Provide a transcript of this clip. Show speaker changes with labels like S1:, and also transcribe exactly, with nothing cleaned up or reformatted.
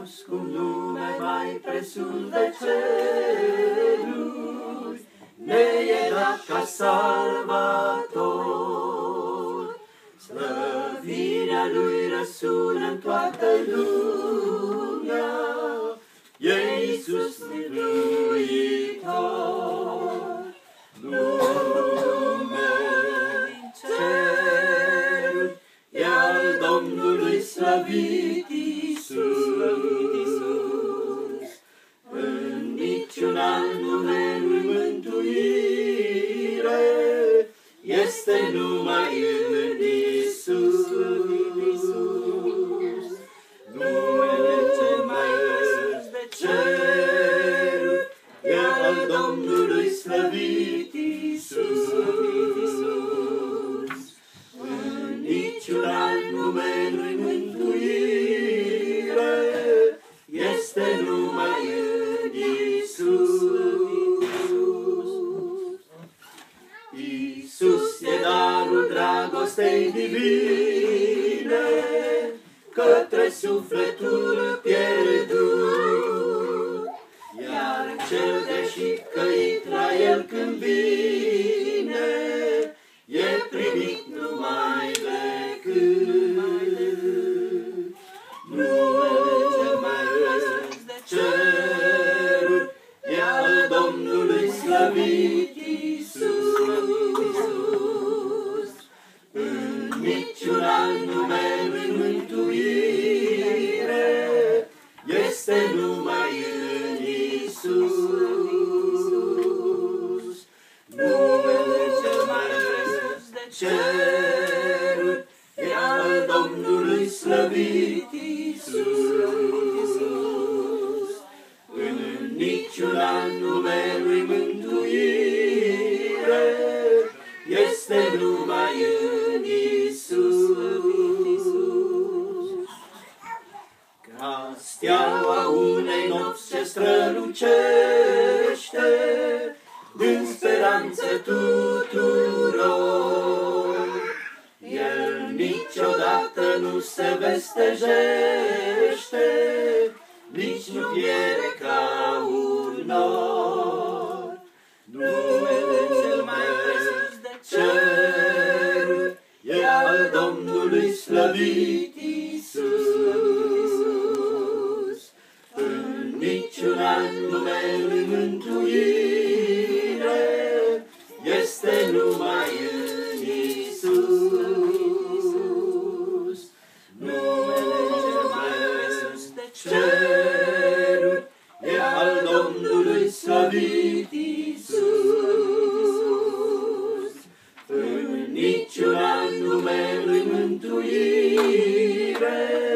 S1: cunosc un nume mai presus de ceruri, ne e dat ca salvator. Slăvirea Lui răsună în toată lumea, e Iisus mântuitor. Nume ceruri, e al Domnului slăvit Iisus. În niciun alt nume nu-i mântuire, este numai în Iisus. Numele cel mai presus de ceruri, e al Domnului slăvit Iisus. În niciun alt nume nu-i mântuire, este numai în Iisus. Iisus e darul dragostei divine către sufletul pierdut, iar cel deși căit la El când vine, e primit numai decât. Numele cel mai presus de ceruri, e al Domnului slăvit Iisus. În niciun alt nume nu-i mântuire, este numai în Iisus. Numele cel mai presus de ceruri, e al Domnului slăvit Iisus. În niciun alt nume nu-i mântuire, este numai în Iisus. Ca steaua unei nopți ce strălucește, în speranță tuturor, El niciodată nu se vestejește, nici nu pierde ca un nor. Numele cel mai presus de ceruri, e al Domnului slăvit Iisus. În niciun alt nume nu-i mântuire, este numai în Iisus. Numele cel mai presus de ceruri, e al Domnului slăvit Iisus. În niciun alt nume nu-i mântuire,